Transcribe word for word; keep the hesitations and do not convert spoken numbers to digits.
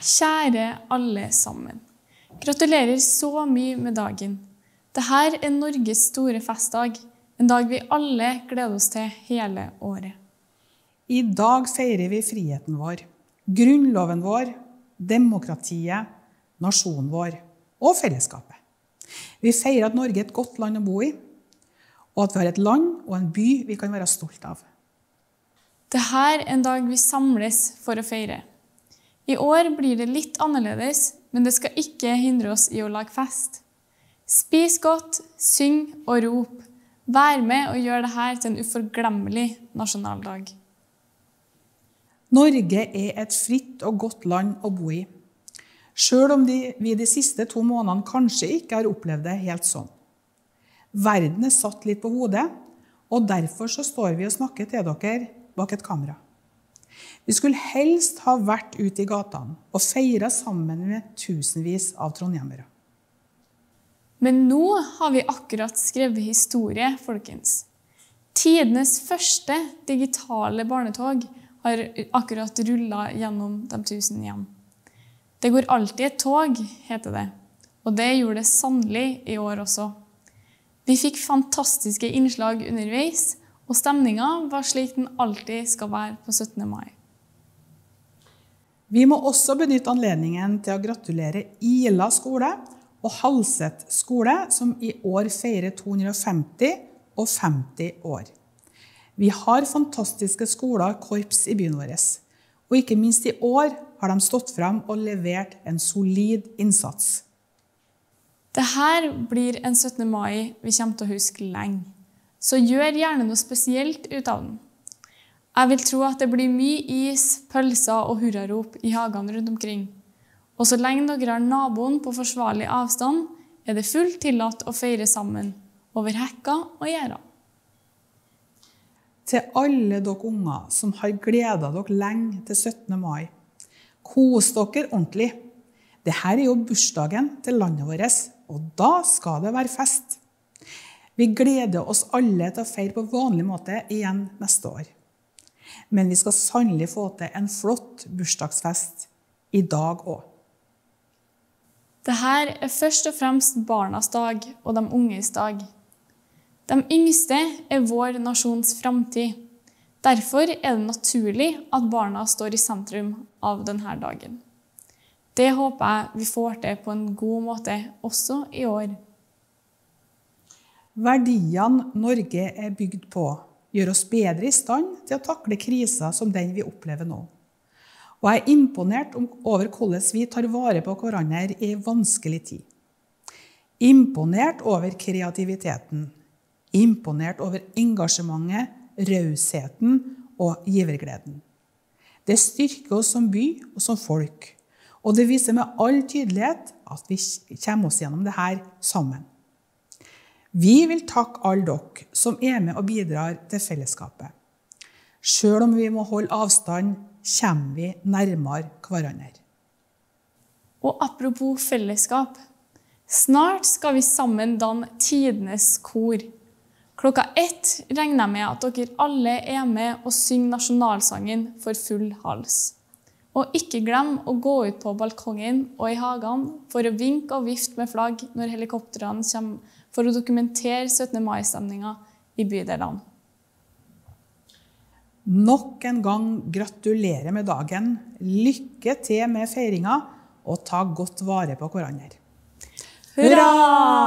Kjære alle sammen. Gratulerer så mye med dagen. Dette er Norges store festdag, en dag vi alle gleder oss til hele året. I dag feirer vi friheten vår, grunnloven vår, demokratiet, nasjonen vår og fellesskapet. Vi feirer at Norge er et godt land å bo i, og at vi har et land og en by vi kan være stolt av. Dette er en dag vi samles for å feire. I år blir det litt annerledes, men det skal ikke hindre oss i å lage fest. Spis godt, syng og rop. Vær med og gjør dette til en uforglemmelig nasjonaldag. Norge er et fritt og godt land å bo i, selv om de, vi de siste to månedene kanskje ikke har opplevd det helt sånn. Verden er satt litt på hodet, og derfor så står vi og snakker til dere bak et kamera. Vi skulle helst ha vært ute i gatene og feiret sammen med tusenvis av trondhjemmere. Men nå har vi akkurat skrevet historie, folkens. Tidenes første digitale barnetog har akkurat rullet gjennom de tusen hjem. Det går alltid et tog, heter det, og det gjorde det sannelig i år også. Vi fikk fantastiske innslag underveis, og stemningen var slik den alltid skal være på syttende mai. Vi må også benytte anledningen til å gratulere Ila skole og Halset skole, som i år feirer to hundre og femti og femti år. Vi har fantastiske skoler og korps i byen vår, og ikke minst i år har de stått frem og levert en solid innsats. Dette blir en syttende mai vi kommer til å huske lenge, så gjør gjerne noe spesielt ut av den. Jeg vil tro at det blir mye is, pølser og hurrarop i hagene rundt omkring. Og så lenge dere har naboen på forsvarlig avstand, er det fullt tillatt å feire sammen, over hekka og gjerder. Til alle dere unger som har gledet dere lenge til syttende mai, kos dere ordentlig. Dette er jo bursdagen til landet vårt, og da skal det være fest. Vi gleder oss alle til å feire på vanlig måte igjen neste år. Men vi skal sannelig få til en flott bursdagsfest i dag også. Dette er først og fremst barnas dag og de unges dag. De yngste er vår nasjons framtid. Derfor er det naturlig at barna står i sentrum av denne dagen. Det håper jeg vi får til på en god måte også i år. Verdiene Norge er bygd på gjør oss bedre i stand til å takle kriser som den vi opplever nå. Og jeg er imponert over hvordan vi tar vare på hverandre i en vanskelig tid. Imponert over kreativiteten. Imponert over engasjementet, rausheten og givergleden. Det styrker oss som by og som folk, og det viser med all tydelighet at vi kommer oss gjennom dette sammen. Vi vil takke alle dere som er med og bidrar til fellesskapet. Selv om vi må holde avstand, kommer vi nærmere hverandre. Og apropos fellesskap, snart skal vi sammen danne tidenes kor. Klokka ett regner jeg med at dere alle er med og synger nasjonalsangen for full hals. Og ikke glem å gå ut på balkongen og i hagen for å vinke og vifte med flagg når helikopterene kommer for å dokumentere syttende mai-stemningen i bydelene. Nok en gang gratulerer med dagen, lykke til med feiringen, og ta godt vare på hverandre. Hurra!